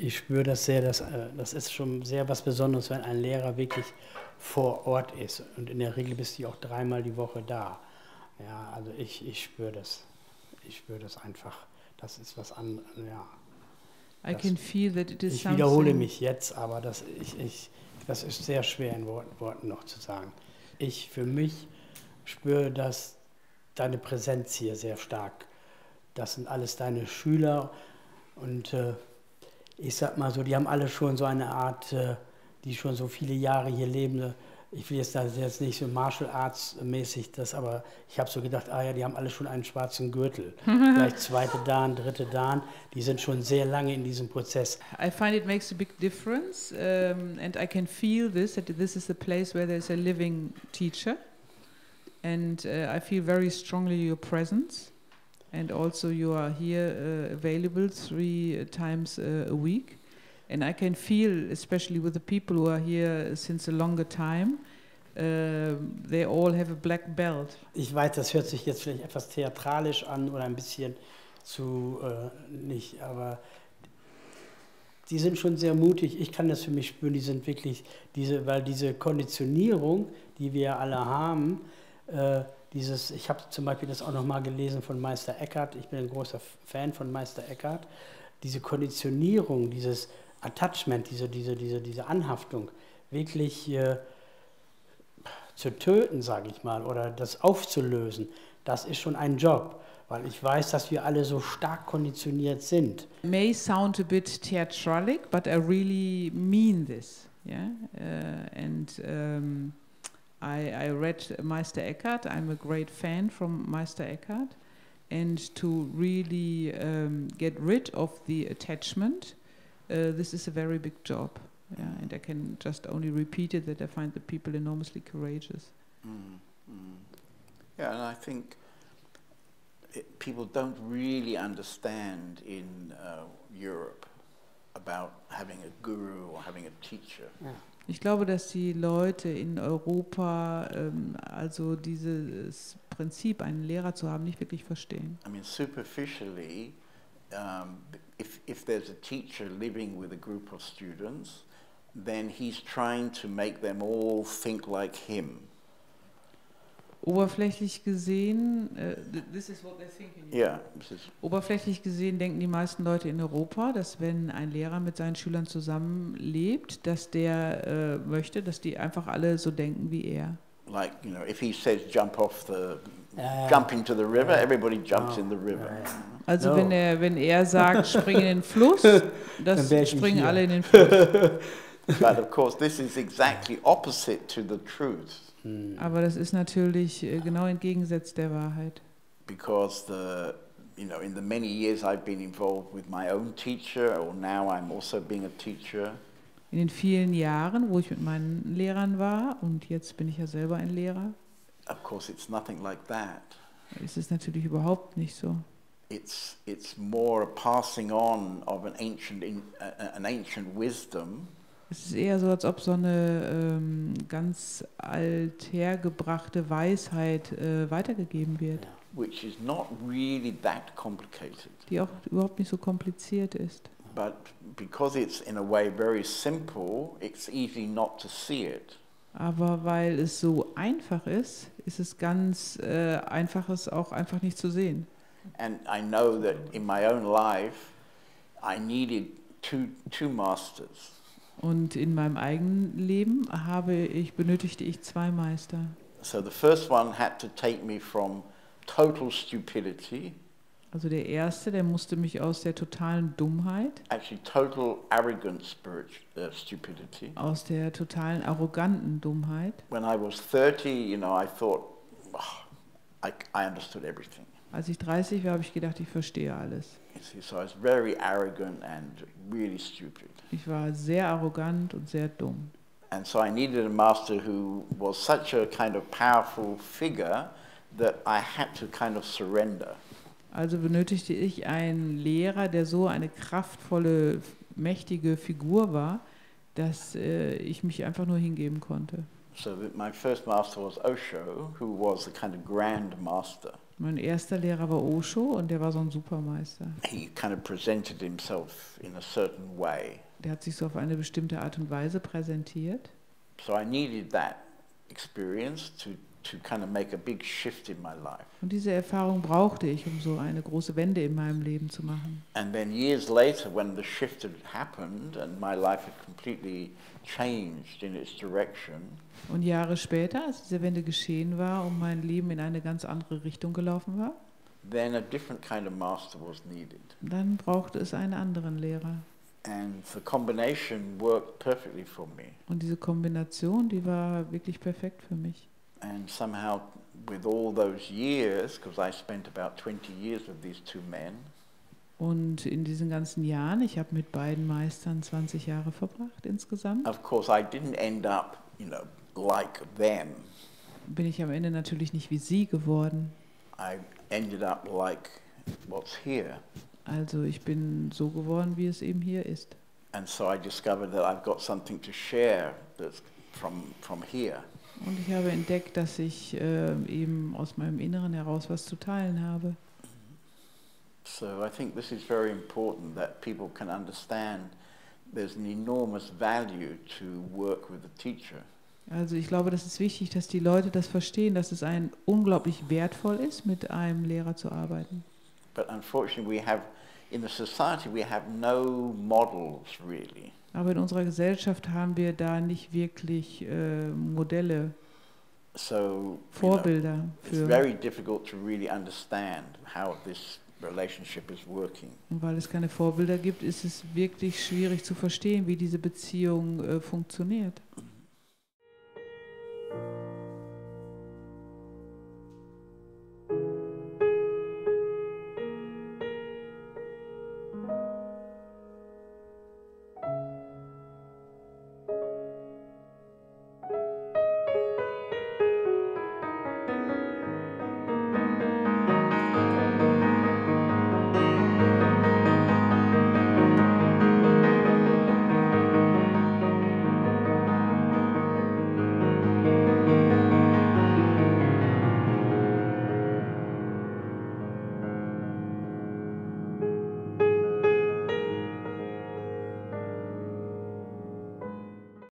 ich spüre das sehr, das ist schon sehr was Besonderes, wenn ein Lehrer wirklich vor Ort ist. Und in der Regel bist du auch 3-mal die Woche da. Ja, also ich spüre das. Ich spüre das einfach. Das ist was anderes, ja. I can feel that it is Ich wiederhole something. mich jetzt, aber das ist sehr schwer in Worten noch zu sagen. Ich für mich spüre, dass deine Präsenz hier sehr stark. Das sind alles deine Schüler und ich sag mal so, die haben alle schon so eine Art, die schon so viele Jahre hier leben. Ich will jetzt nicht so Martial Arts mäßig das, aber ich habe so gedacht, ah ja, die haben alle schon einen schwarzen Gürtel. Vielleicht zweite Dan, dritte Dan, die sind schon sehr lange in diesem Prozess. I find it makes a big difference, and I can feel this, that this is a place where there's a living teacher, and I feel very strongly your presence, and also you are here available 3 times a week, and I can feel, especially with the people who are here since a longer time, they all have a black belt. Ich weiß, das hört sich jetzt vielleicht etwas theatralisch an oder ein bisschen zu nicht, aber die sind schon sehr mutig. Ich kann das für mich spüren, die sind wirklich, weil diese Konditionierung, die wir alle haben, ich habe zum Beispiel das auch nochmal gelesen von Meister Eckhart, ich bin ein großer Fan von Meister Eckhart, diese Konditionierung, dieses Attachment, diese Anhaftung, wirklich zu töten, sage ich mal, oder das aufzulösen, das ist schon ein Job, weil ich weiß, dass wir alle so stark konditioniert sind. May sound a bit theatralic, but I really mean this. Yeah, I read Meister Eckhart. I'm a great fan from Meister Eckhart, and to really get rid of the attachment, this is a very big job. Yeah, and I can just only repeat it that I find the people enormously courageous. Yeah, and I think people don't really understand in Europe about having a guru or having a teacher. Ja. Ich glaube, dass die Leute in Europa also dieses Prinzip, einen Lehrer zu haben, nicht wirklich verstehen. I mean, superficially, if there's a teacher living with a group of students, then he's trying to make them all think like him. Oberflächlich gesehen, this is what they're thinking. Yeah. Oberflächlich gesehen denken die meisten Leute in Europa, dass wenn ein Lehrer mit seinen Schülern zusammenlebt, dass der möchte, dass die einfach alle so denken wie er. Like, you know, if he says jump jump into the river, everybody jumps in the river. Also No. wenn er sagt, spring in den Fluss, Dann wär ich springen hier. alle in den Fluss. But of course, this is exactly opposite to the truth. Aber das ist natürlich genau entgegensetzt der Wahrheit. Because in the many years I've been involved with my own teacher, or now I'm also being a teacher. In den vielen Jahren, wo ich mit meinen Lehrern war, und jetzt bin ich ja selber ein Lehrer, Of course, it's nothing like that. ist es natürlich überhaupt nicht so. It's more a passing on of an ancient wisdom. Es ist eher so, als ob so eine ganz althergebrachte Weisheit weitergegeben wird, Which is not really that complicated. die auch überhaupt nicht so kompliziert ist. But because it's in a way very simple, it's easy not to see it. Aber weil es so einfach ist es ganz einfach, es auch einfach nicht zu sehen. And I know that in my own life, I needed two masters. Und in meinem eigenen Leben benötigte ich 2 Meister. So the first one had to take me from total stupidity, Also der erste, der musste mich aus der totalen Dummheit, actually total arrogant stupidity. aus der totalen arroganten Dummheit. When I was 30, I thought, I understood everything. Als ich 30 war, habe ich gedacht, ich verstehe alles. You see, so I was very arrogant and really stupid. Ich war sehr arrogant und sehr dumm. And so I needed a master who was such a kind of powerful figure that I had to kind of surrender. Also benötigte ich einen Lehrer, der so eine kraftvolle, mächtige Figur war, dass ich mich einfach nur hingeben konnte. So my first master was Osho, who was a kind of grand master. Mein erster Lehrer war Osho und der war so ein Supermeister. He kind of presented himself in a certain way. Der hat sich so auf eine bestimmte Art und Weise präsentiert. So I needed that experience to kind of make a big shift in my life. Und diese Erfahrung brauchte ich, um so eine große Wende in meinem Leben zu machen. And then years later, when the shift had happened and my life had completely changed in its direction, Und Jahre später, als diese Wende geschehen war und mein Leben in eine ganz andere Richtung gelaufen war, then a different kind of master was needed. dann brauchte es einen anderen Lehrer. And the combination worked perfectly for me. Und diese Kombination, die war wirklich perfekt für mich. And somehow, with all those years, because I spent about 20 years with these two men, Und in diesen ganzen Jahren, ich habe mit beiden Meistern 20 Jahre verbracht insgesamt, of course, I didn't end up, like them. bin ich am Ende natürlich nicht wie sie geworden. I ended up like what's here. Also ich bin so geworden, wie es eben hier ist. And so I discovered that I've got something to share that's from here. Und ich habe entdeckt, dass ich eben aus meinem Inneren heraus was zu teilen habe. So I think this is very important that people can understand there's an enormous value to work with a teacher. Also ich glaube, das ist wichtig, dass die Leute das verstehen, dass es unglaublich wertvoll ist, mit einem Lehrer zu arbeiten. But unfortunately in the society we have no models really. Aber in unserer Gesellschaft haben wir da nicht wirklich Modelle, So Vorbilder it's für. very difficult to really understand how this relationship is working. Und weil es keine Vorbilder gibt, ist es wirklich schwierig zu verstehen, wie diese Beziehung funktioniert.